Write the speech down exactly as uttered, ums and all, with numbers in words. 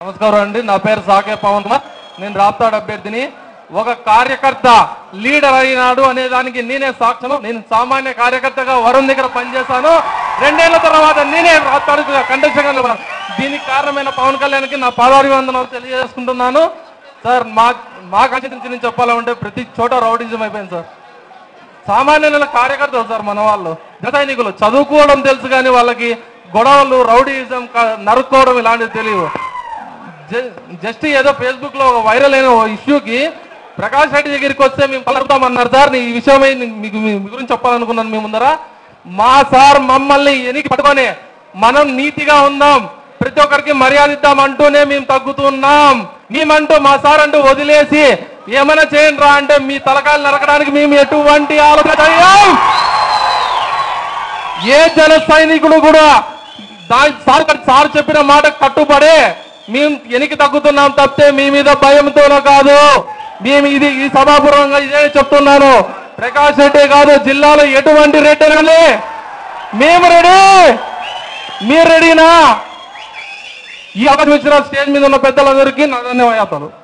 నమస్కారం అండి. నా పేరు సాకే పవన్ కుమార్. నేను రాప్తాడు అభ్యర్థిని. ఒక కార్యకర్త లీడర్ అయినాడు అనే దానికి నేనే సాక్ష్యం. నేను సామాన్య కార్యకర్తగా వరుణ్ దగ్గర పనిచేశాను. రెండేళ్ల తర్వాత నేనే రాప్తాడు కంటెస్టెంట్గా. దీనికి కారణమైన పవన్ కళ్యాణ్కి నా పాదాభివందనాలు తెలియజేసుకుంటున్నాను. సార్ మా మా కాన్స్టిట్యూన్సీ నుంచి చెప్పాలంటే ప్రతి చోట రౌడీజం అయిపోయింది సార్. సామాన్యుల కార్యకర్తలు సార్ మన వాళ్ళు, జన సైనికులు చదువుకోవడం తెలుసు కానీ వాళ్ళకి గొడవలు, రౌడీజం, నరుక్కోవడం ఇలాంటివి తెలియవు. జస్ట్ ఏదో ఫేస్బుక్ లో వైరల్ అయిన ఇష్యూకి ప్రకాష్ రెడ్డి దగ్గరికి వస్తే మేము కలుపుతామన్నారు సార్. ఈ విషయమై మీకు మీ గురించి చెప్పాలనుకున్నాను మీ ముందర. మా సార్ మమ్మల్ని ఎనికి పట్టుకొని మనం నీతిగా ఉందాం, ప్రతి ఒక్కరికి మర్యాద ఇద్దాం అంటూనే మేము తగ్గుతున్నాం. మేమంటూ మా సార్ అంటూ వదిలేసి ఏమైనా చేయండి రా అంటే మీ తలకాయలు నరకడానికి మేము ఎటువంటి ఆలోచన చేయం. ఏ జన సైనికుడు కూడా దాని సార్ సార్ చెప్పిన మాట కట్టుబడే మేము ఎనికి తగ్గుతున్నాం తప్పితే మీ మీద భయంతోనో కాదు. మేము ఇది ఈ సభాపూర్వంగా ఇదే చెప్తున్నాను. ప్రకాష్ రెడ్డి కాదు, జిల్లాలో ఎటువంటి రెడ్డి కానీ మేము రెడీ. మీరు రెడీనా? ఈ అవకాశం ఇచ్చిన స్టేజ్ మీద ఉన్న పెద్దలందరికీ నా ధన్యవాదాలు.